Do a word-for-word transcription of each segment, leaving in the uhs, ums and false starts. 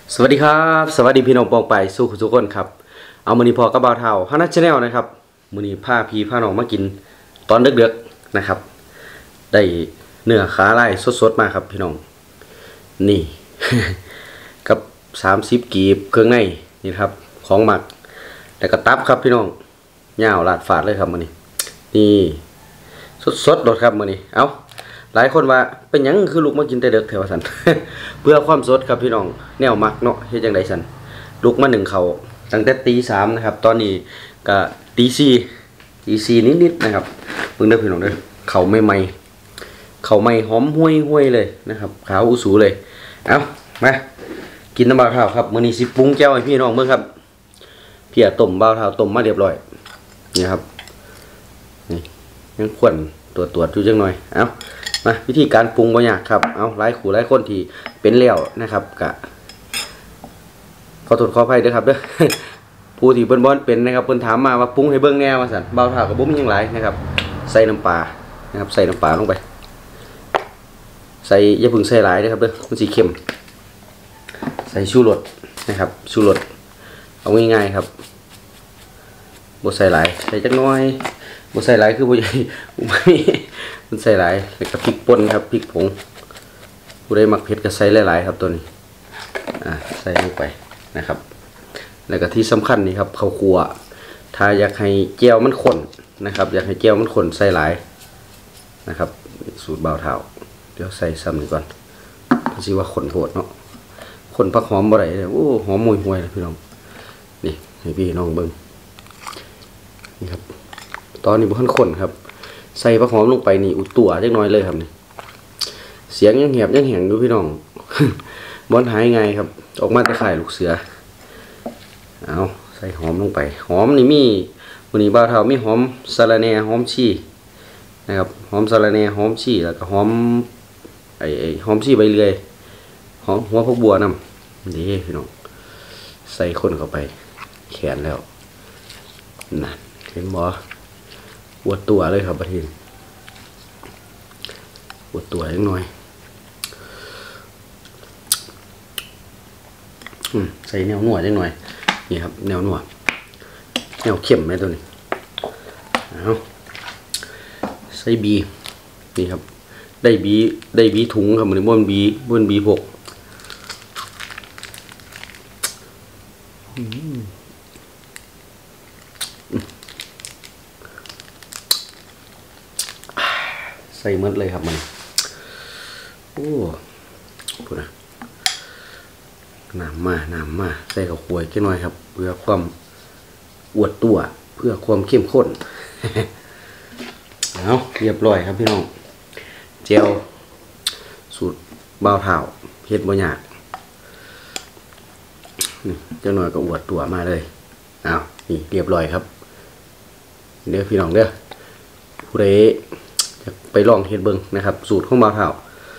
สวัสดีครับสวัสดีพี่น้องปองไปสู้ทุกคนครับเอามือนี้พอกระเบาเท่าฮันนัชแนลนะครับมือนี้ผ้าพีผ้าหนองมากินตอนเดือกๆนะครับได้เนื้อขาไล่สดๆมาครับพี่น้องนี่ กับสามสิบกีบเครื่องในนี่ครับของหมักแต่กระตับครับพี่น้องเงาลาดฝาดเลยครับมือนี้นี่สดๆโดดครับมือนี้เอาหลายคนว่าเป็นยังคือลูกมากินแต่เด็กแถวสัน เพื่อความสดครับพี่น้องแนวมักเนาะเฮ็ดจังไดสันลูกมาหนึ่งเขาตั้งแต่ตีสามนะครับตอนนี้ก็ตีสี่ตีสี่นิดๆนะครับเพิ่งได้พี่น้องเด้อเขาไม่ไหมเขาไม่หอมห้วยห้วยเลยนะครับขาวอุสูเลยเอามากินน้ำบาวเท้าครับมื้อนี้สิปรุงแก้วให้พี่น้องเบิ่งครับเพียต้มบาวเท้าต้มมาเรียบร้อยนี่ครับนี่ยังขวนตัวตรวจอยู่จังหน่อยเอามาวิธีการปรุงบ่ยากครับเอาหลายขู่หลายคนที่เป็นแล้วนะครับกะขอโทษขออภัยด้วยครับเด้อ ผู้ที่เพิ่นบ่เป็นนะครับเพิ่นถามมาว่าปรุงให้เบิ่งแน่ว่าซั่นเบาเท่ากับบ่มีหยังหลายนะครับใส่น้ำปลานะครับใส่น้ำปลาลงไปใส่อย่าเพิ่งใส่หลายนะครับเด้อมันสิเค็มใส่ชูรสนะครับชูรสเอาง่ายๆครับบ่ใส่หลายใส่จักน้อยบ่ใส่หลายคือบ่ใหญ่มันใส่หลายแล้วก็พริกป่นครับพริกผงผู้ใดมักเผ็ดก็ใส่หลายๆครับตัวนี้อ่าใส่ลงไปนะครับแล้วก็ที่สำคัญนี่ครับข้าวคั่วถ้าอยากให้แจ่วมันข้นนะครับอยากให้แจ่วมันข้นใส่หลายนะครับสูตรเบาเท้าเดี๋ยวใส่ซ้ำนี่ก่อนเพราะสิว่าข้นโหดเนาะข้นผักหอมบ่ได้เลยโอ้หอมห่วยๆนะพี่น้องนี่ให้พี่น้องเบิ่งนี่ครับตอนนี้บ่ทันข้นครับใส่ผักหอมลงไปนี่อุดตัวจักหน่อยเลยครับนี่เสียงยังแหบยังแห้งอยู่พี่น้อง บอนหายไงครับออกมาแต่ไข่ลูกเสือเอาใส่หอมลงไปหอมนี่มีวันนี้บ่าวเฒ่ามีหอมสะระแหน่หอมชีนะครับหอมสะระแหน่หอมชีแล้วก็หอมไอ้หอมชีใบเลื่อยหอมหัวพวกบัวนำนี่พี่น้องใส่คนเข้าไปแขนแล้วนั่นเห็นบ่ปวดตัวเลยครับประเทศปวดตัวยังน้อยอืมใส่แนวหนวดยังหน่อยนี่ครับแนวหนวดแนวเข้มไหมตัวนี้เอาใส่บีนี่ครับได้บีได้บีถุงครับมันบนบีบนบีหกใส่หมดเลยครับมันโอ้พูดนะน้ำมาน้ำมาใส่ข้าวคั่วแค่น้อยครับเพื่อความอวดตัวเพื่อความเข้มข้น เอาเรียบร้อยครับพี่น้องเจลสูตรเบาเท้าเฮ็ดบ่ยากเจ้าหน่อยก็อวดตัวมาเลยเอานี่เรียบร้อยครับเดี๋ยวพี่น้องเด้อผู้ใดจะไปลองเฮ็ดเบิ่งนะครับสูตรของเบาเท้า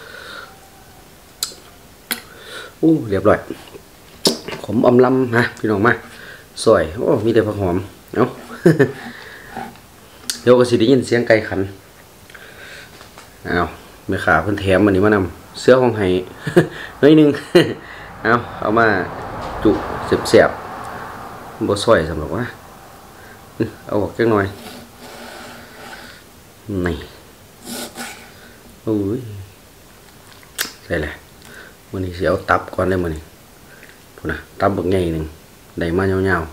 อู้เรียบร้อยขมอมลำนะพี่น้องมาสวยโอ้มีแต่ผักหอมเนาะ เดี๋ยวก็สิได้ยินเสียงไก่ขันเอาแม่ขาเพิ่นแถมมันนี้มานำเสื้อของไห้ น้อยนึง เอาเอามาจุเสียบๆบ่ซอยสำหรับว่าเอาออกจักหน่อยนี่โอ้ยใส่แหละวันนี้สิเอาตับก่อนได้มื้อนี้พุ่นน่ะตับบักใหญ่นึงได้มายาวๆ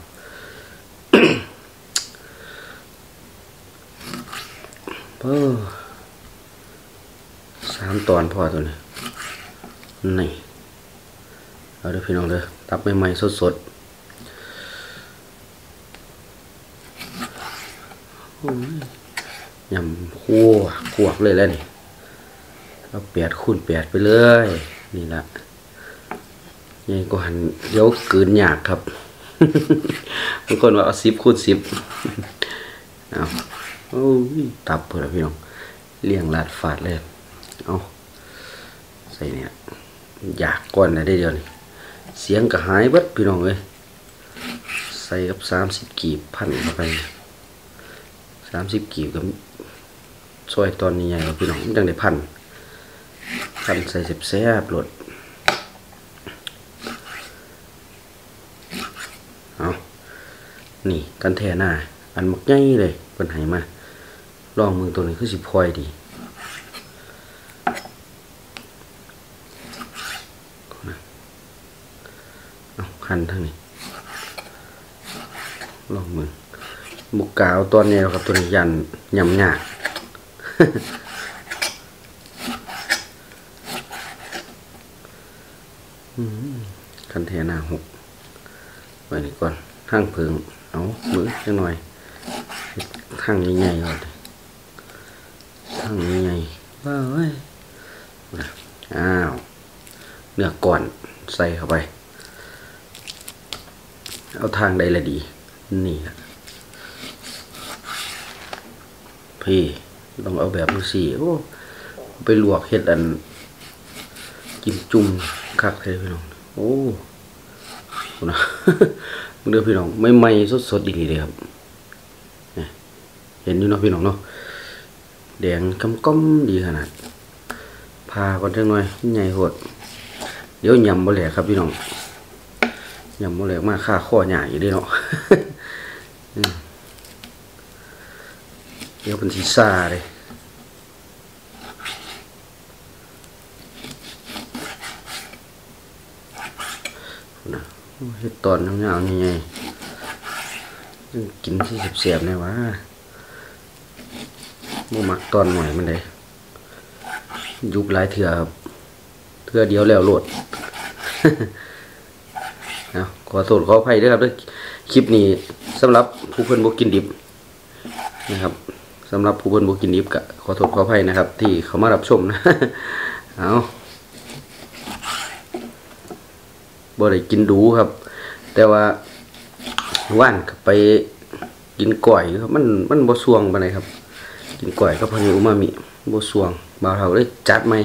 เออสามตอนพอตัวนี้นี่เอาเด้อพี่น้องเด้อตับใหม่ๆสดๆยำคั่วขวบเลยแล้วนี่เอาแปดคูณแปดไปเลยนี่ละนี่ก็หันเดี๋ยวกืนยากครับ บางคนว่าเอาสิบคูณสิบเอาโอ้ยตับเพื่อนพี่น้องเลี้ยงลาดฝาดเลยเอาใส่เนี่ยอยากก้อนไหนได้เดียวนี่เสียงก็หายเบิดพี่น้องเลยใส่กับสามสิบกีบพันเข้าไปสามสิบกีบกับซอยตอนนี้ใหญ่พี่น้องจังได้พันพันใส่แซ่บๆหลดนี่กันแทหน้าอันมักใหญ่เลยเพิ่นให้มาลองมือตัวนี้คือสิพลอยดีเอาหั่นทั้งนี้ลองมือบุกกาวตอนนี้ครับตัวนี้ยันยำหยาคันแทหน้าหกไว้นี่ก่อนทั้งเพิงเอามือจังหน่อยทั้งใหญ่ๆก่อนทั้งใหญ่ๆว้าวเว้ยอ้าวเนื้อก่อนใส่เข้าไปเอาทางใดละดีนี่นะพี่ต้องเอาแบบนี้สิโอ้ไปลวกเห็ดอันกินจุ่มคักเลยพี่น้องโอ้นะเดือพี่น้องไม่ไหม้สดๆดีเลยครับเห็นอยู่เนาะพี่น้องเนาะแดงก้มๆดีขนาดพาก่อนจังหน่อยใหญ่โหดเดี๋ยวยำบ่แหลกครับพี่น้องยำบ่แหลกมากค่าข้อใหญ่อยู่ด้วยเนาะเดี๋ยวเป็นสีซ่าเลยนะเห็ดตอนเงาๆยังไงกินที่เสียบๆเนี่ยวะบ่มักตอนหน่อยมันเลยยุบหลายเถื่อเถื่อเดียวแล้วโหลดนะขอโทษขออภัยด้วยครับด้วยคลิปนี้สำหรับผู้เพิ่นบ่กินดิบนะครับสำหรับผู้เพิ่นบ่กินดิบก็ขอโทษขออภัยนะครับที่เขามารับชมนะเอาบ่ได้กินดูครับแต่ว่าว่านไปกินก่อยครับมันมันบ่สวงปานใดครับกินก่อยก็พอดีอุมามิบ่สวงบ่าวเฒ่าได้จัดใหม่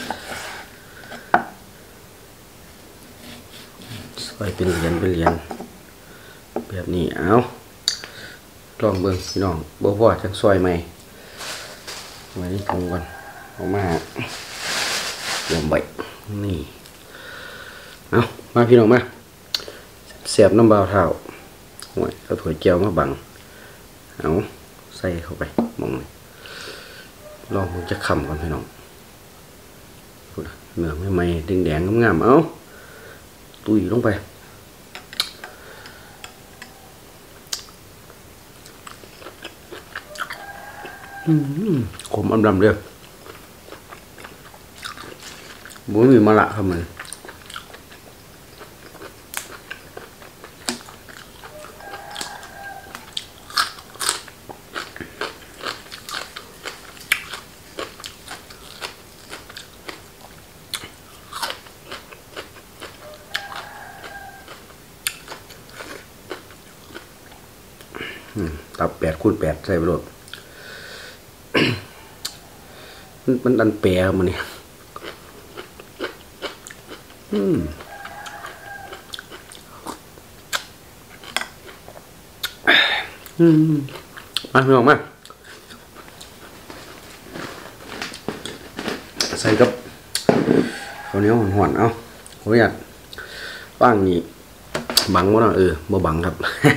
ซอยเป็นเหรียญเป็นเหรียญแบบนี้เอาลองเบิ่งพี่น้องบ่พอจังซอยใหม่ไว้ถุงก่อนเอามาเตรียมไว้นี่เอามาพี่น้องมาเสียบน้ำบ่าวเฒ่าโอ้ยเอาถ้วยแก้วมาบังเอาใส่เข้าไปมองเลยลองมันจะคำก่อนพี่น้องเนื้อไม่ไหม้แดงๆงามๆเอาตุยลงไปขมอำลำเลยบุ้มีมะละครับมันตับแปดคูณแปดใส่ไปโหลดมันดันแปรมันนี่อืมอืมมาพี่น้องมาใส่กับข้าวเหนียวหอนๆเอาขออนุญาตว่างนี่บังวะเนาะเออบ่บังครับ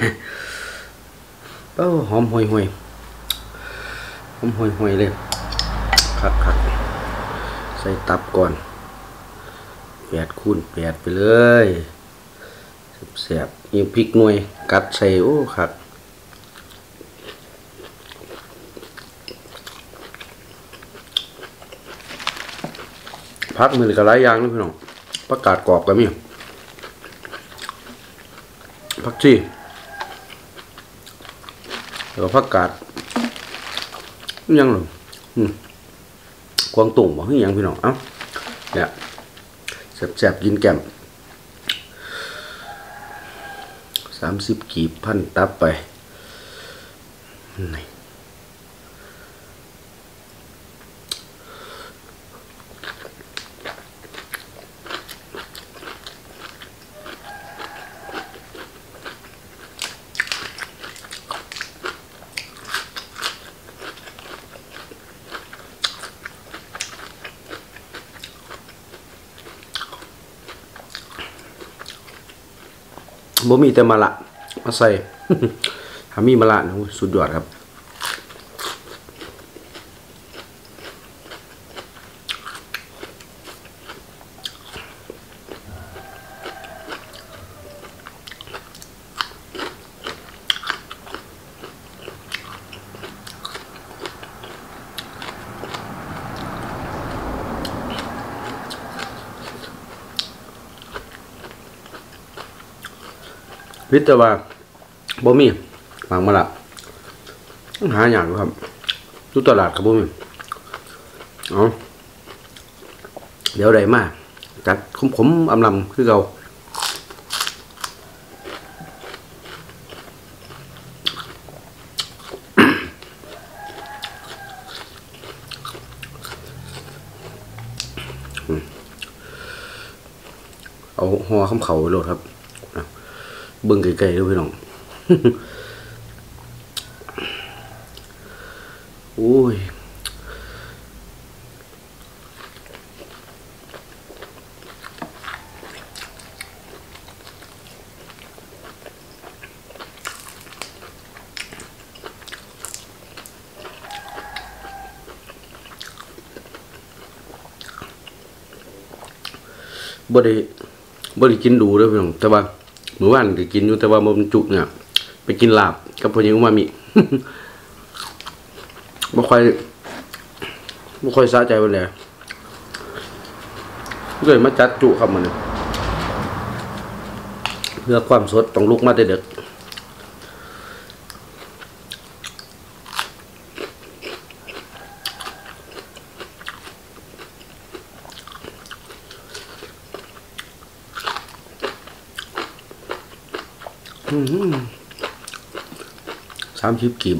โอ้หอมห่วยห่วยหอมห่วยห่วยเลยคักคักใส่ตับก่อนแปดคูณแปดไปเลยแสบๆนี่พริกหน่วยกัดใส่โอ้คักพักมือกับหลายอย่างนะพี่น้องประกาศกรอบกันมั้ยพักจี้แล้วก็ผักกาดยังหรอกวางตุ่งบอกให้ยังพี่น้องเอ้าเนี่ยแสบๆกินแก้มสามสิบกีบพันตับไปนี่บ่มีแต่มาละมาใส่ถ้ามีมะระนะสุดยอดครับพิจารณาบ่มีบางมะละต้องหาอย่างครับทุกตลาดครับบ่มีเอาเดี๋ยวใดมาจัดขมๆอำลำคือเราเอาห่อข้ามเขาไปโหลดครับเบิ่งไกลๆด้วยพี่น้องโอ้ยบ่ได้บ่ได้กินดูเด้อพี่น้องแต่ว่าเมื่อวานได้กินอยู่แต่ว่ามันจุกเนี่ยไปกินลาบกับพวกนี้อูมามิบ่ค่อยบ่ค่อยสะใจปานใดเลยมาจัดจุครับมันเพื่อความสดต้องลุกมาแต่เด็กสามสิบกีบ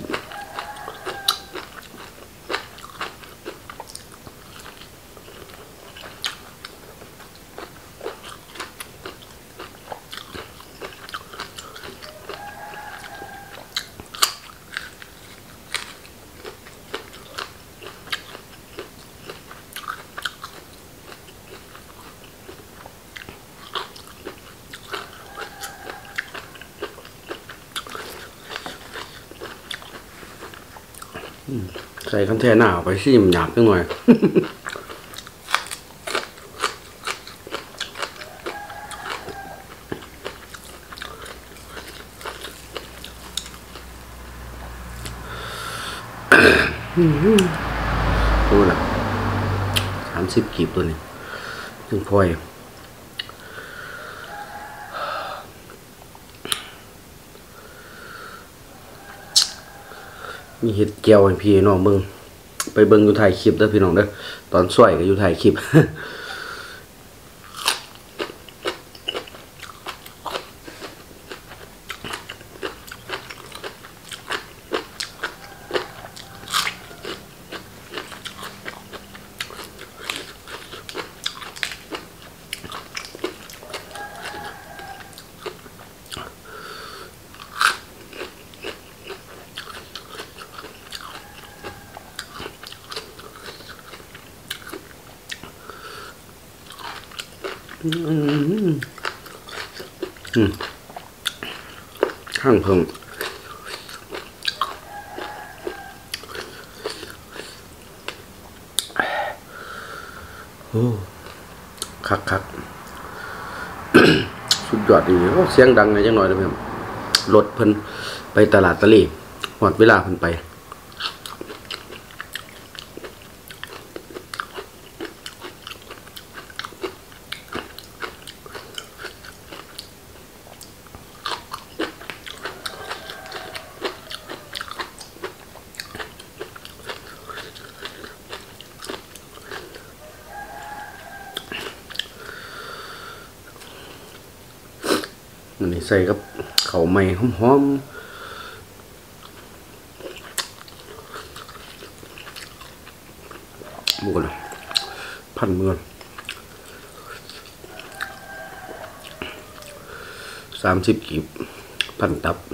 ใส่คันแท่หน้าไปซิมหยาบจังหน่อยดูนะสามสิบกีบตัวนี้ถึงพอยมีเห็ดเจียวให้พี่น้องเบิ่งไปเบิ่งอยู่ถ่ายคลิปเด้อพี่น้องเด้อตอนสวยก็อยู่ถ่ายคลิปข้างเพิ่งโอ้คักคัก สุดยอดดีเสียงดังเลยจังหน่อยนะเพื่อนรถเพิ่นไปตลาดตะลีหอดเวลาเพิ่นไปมันนี่ใส่กับข้าวใหม่หอมๆหมูกันพันเมือนสามสิบกีบพันตับ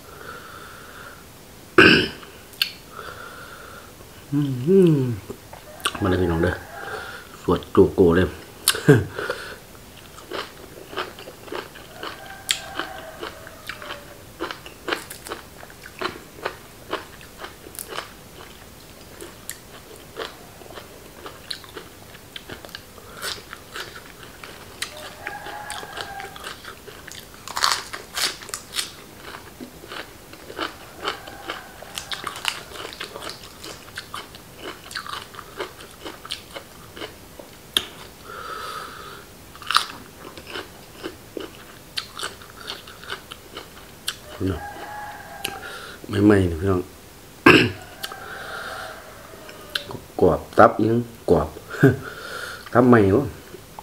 มาเลยพี่น้องเด้อสวดโกโก้เลยเนาะไม่ไม่พี่น้องกรอบตับยังกรอบตับใหม่วะ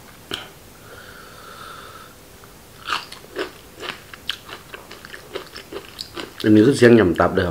อันนี้คือเสียงยำตับเด้อครับ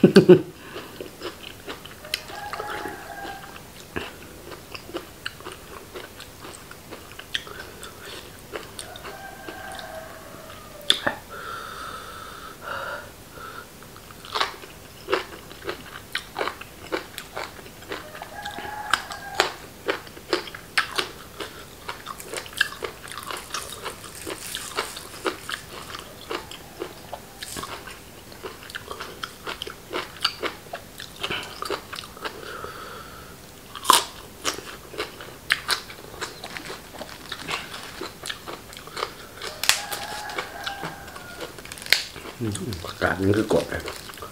อากาศมันคือกรอบเลย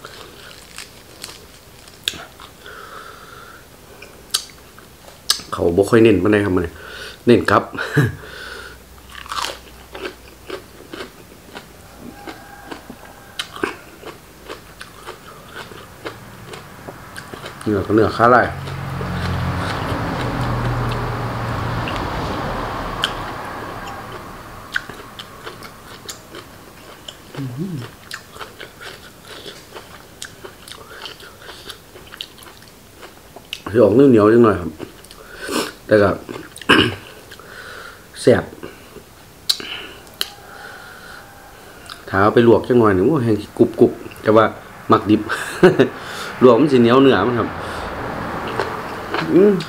เขาบ่ค่อยเน้นปานใดครับมันเน้นครับเนื้อก็เนื้อขาลายจะออกเหนียวๆจังหน่อยครับแต่ก็ แซ่บถ้าเอาไปลวกจังหน่อยหนึ่งว่าแห้งกรุบกรุบแต่ว่ามักดิบ ลวกมันสิเหนียวเนื้อมันครับอืม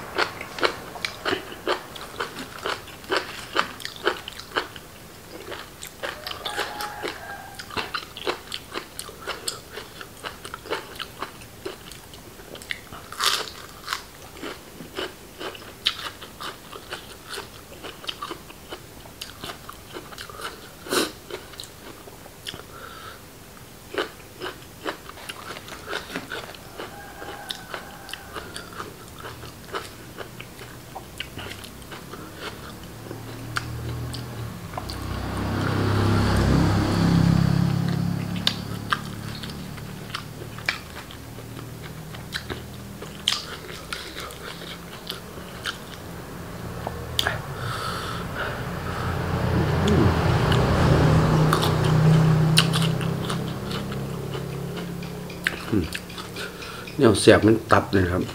เนี่ยเสียบมันตับเลยครับ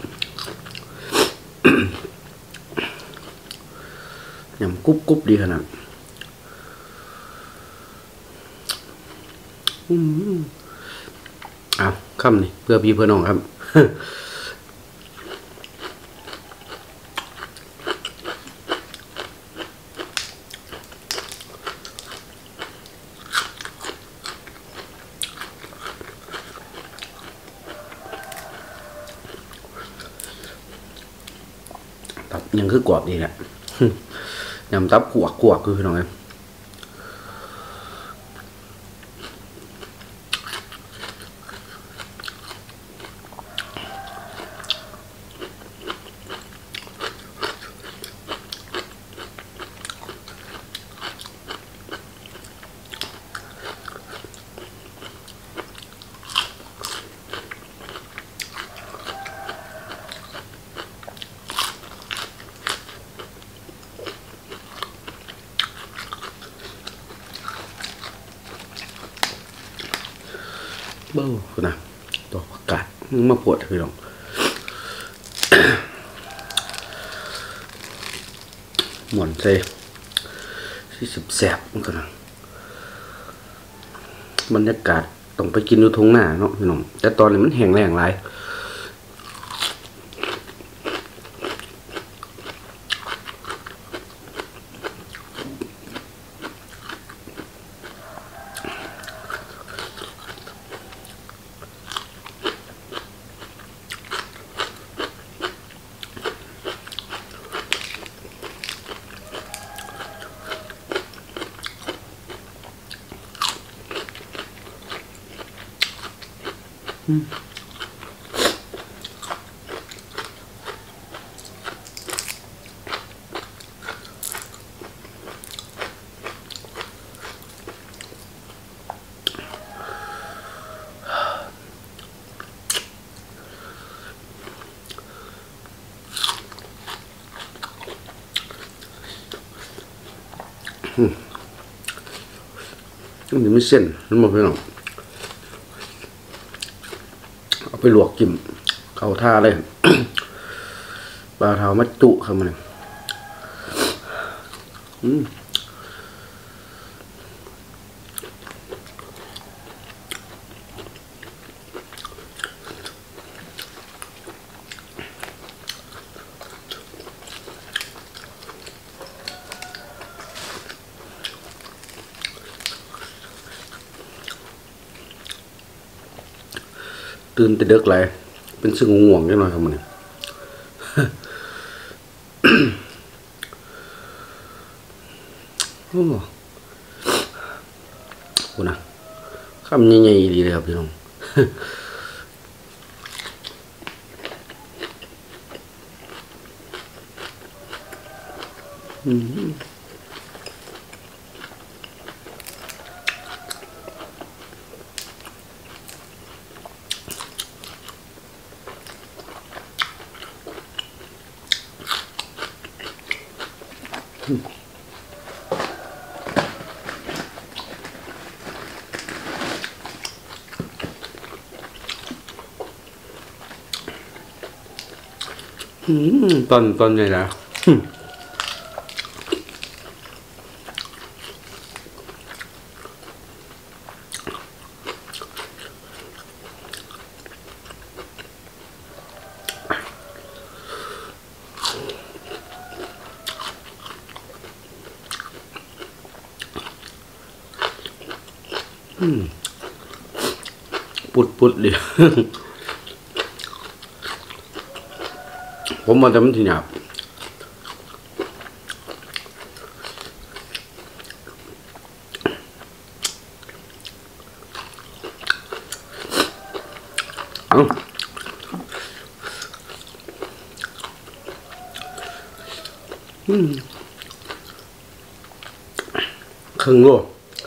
ยำกุ๊บกุ๊บดีขนาดอืมอ้าวคำนี่เพื่อพี่เพื่อน้องครับตับยังคือกรอบดีแหละยำตับขวกขวกคือพี่น้องครับเบ้านะตัวอากาศมาปวดพี่น้องหมุนใส่ที่สุดแสบมันก็นะบรรยากาศต้องไปกินอยู่ทงหน้าเนาะพี่น้องแต่ตอนนี้มันแห้งแล้งหลายอืมมันไม่เส้นนั่นหมดพี่น้องเอาไปลวกกินเข้าท่าเลยปลาเท้ามัดจุครับมันอืมตื่นแต่เด็กเลยเป็นซึ่งง่วงนิดหน่อยครับมันโอ้โหนะคำใหญ่ๆดีเลยครับพี่น้องอืมตอนตอนใหญ่ละปุดปุดเลยผมมาทำที่หยาบเอาอืมครึ่งโล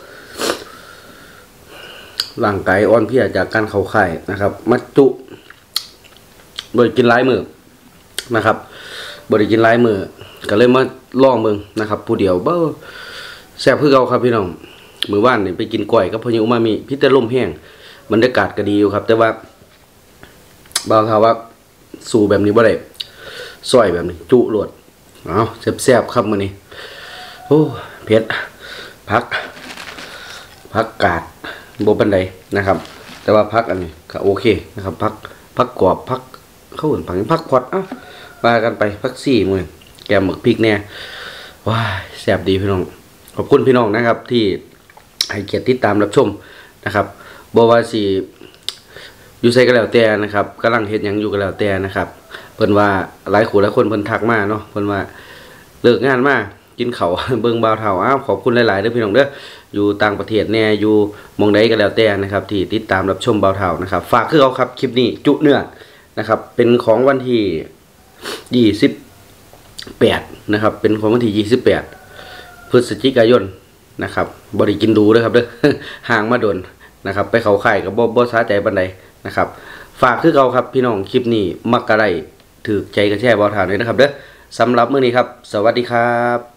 ร่างกายอ่อนเพลียจากการเข้าค่ายนะครับมัดจุบริกินหลายมือนะครับบริกินหลายมือก็เลยมาลองเบิ่งนะครับผู้เดียวเบ้อแซ่บคือเก่าครับพี่น้องมื้อวานนี่ไปกินก้อยกับพญอุมามิพิแต่ลมแห้งบรรยากาศก็ดีอยู่ครับแต่ว่าบางคราวว่าสู่แบบนี้บ่ได้ซอยแบบนี้จุโลดเอาแซ่บๆครับมื้อนี้โอ้เผ็ดผักผักกาดบ่ปานใดนะครับแต่ว่าผักอันนี้ก็โอเคนะครับผักผักกรอบผักเข้าเหมือนผักผักพอดอ่ะมากันไปผักซี่มื้อแกงหมึกพริกแน่ว้ายแซ่บดีพี่น้องขอบคุณพี่น้องนะครับที่ให้เกียรติติดตามรับชมนะครับบ่ว่าสิอยู่ไสก็แล้วแต่นะครับกำลังเฮ็ดหยังอยู่ก็แล้วแต่นะครับเพิ่นว่าหลายคู่หลายคนเพิ่นทักมาเนาะเพิ่นว่าเลิกงานมากินข้าวเบิ่งบ่าวเฒ่าอ้าวขอบคุณหลายๆเด้อพี่น้องเด้ออยู่ต่างประเทศแน่อยู่หม่องใดก็แล้วแต่นะครับที่ติดตามรับชมบ่าวเฒ่านะครับฝากคือเอาครับคลิปนี้จุเนื้อนะครับเป็นของวันที่ยี่สิบแปดนะครับเป็นของวันที่ยี่สิบแปดพฤศจิกายนนะครับบ่ได้กินดูเด้อครับเด้อห่างมาโดนนะครับไปเข้าค่ายก็บ่บ่สาใจปานใดนะครับฝากคือเอาครับพี่น้องคลิปนี้มักกะได้ถูกใจกระแชร์บ่าวเฒ่าด้วยนะครับเด้อสำหรับมื้อนี้ครับสวัสดีครับ